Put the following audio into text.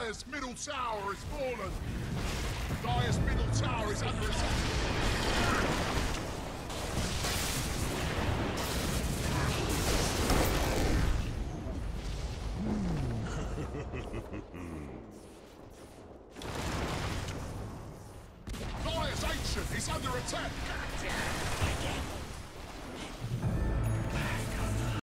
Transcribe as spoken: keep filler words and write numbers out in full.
Dire's middle tower is fallen. Dire's middle tower is under attack. Dire's ancient is under attack.